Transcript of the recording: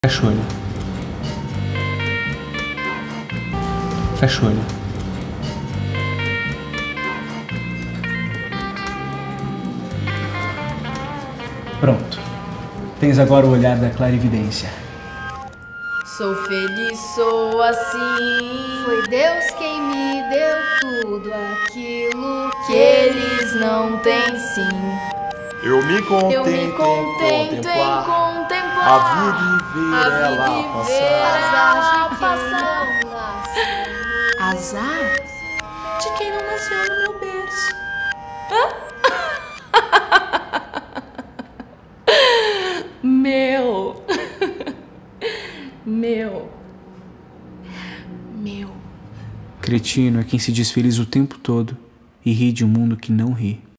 Fecha o olho. Fecha o olho. Pronto. Tens agora o olhar da clarividência. Sou feliz, sou assim. Foi Deus quem me deu tudo aquilo Que eles não têm sim. Eu me contento, Eu me contento em contemplar a vida e ver a ela vida e passar. ver ela de passar. quem não nasceu. Azar de quem não nasceu no meu berço. Meu. Meu. Cretino é quem se diz feliz o tempo todo e ri de um mundo que não ri.